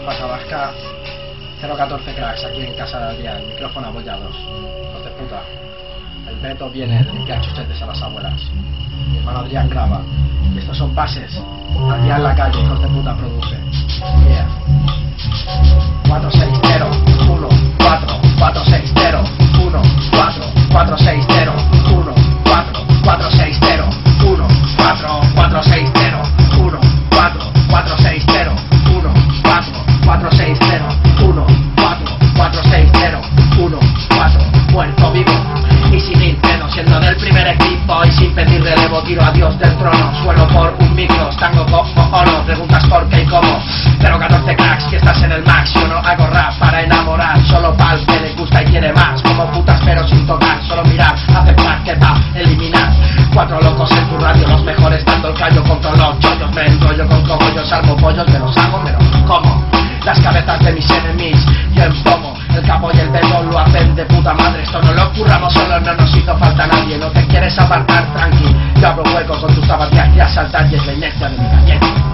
Pasa Vasca, 014 cracks aquí en casa de Adrián, micrófono abollados, hijos de puta. El Beto viene, limpia chuchetes a las abuelas. Mi hermano Adrián graba. Y estos son pases. Adrián en la calle, hijos de puta produce. Yeah. 460 1 4 460 1 4 460 1 4 460 1 4 460 1 4 460 1 4 460 1 4 460 1 4 Puerto Vivo y sin ir freno, siendo del primer equipo y sin pedir relevo, tiro a Dios del trono, suelo por un micro, tango o no, preguntas por qué y cómo, 014 cracks, que estás en el max, yo no hago rap para enamorar, solo pa'l que le gusta y quiere más, como putas pero sin tocar, solo mirar, aceptar que va, eliminar, 4 locos en tu radio, los mejores dando el callo contra los chollos, me enrollo con cogollos, salvo pollos, me los hago, me los como, las cabezas de mis enemigos, yo empomo, el capo y el beto lo hacen de puta madre, esto no lo curramos solo, no nos hizo falta nadie, no te quieres apartar, tranqui, yo abro hueco con tus zapatillas y a saltar y es la inercia de mi galleta.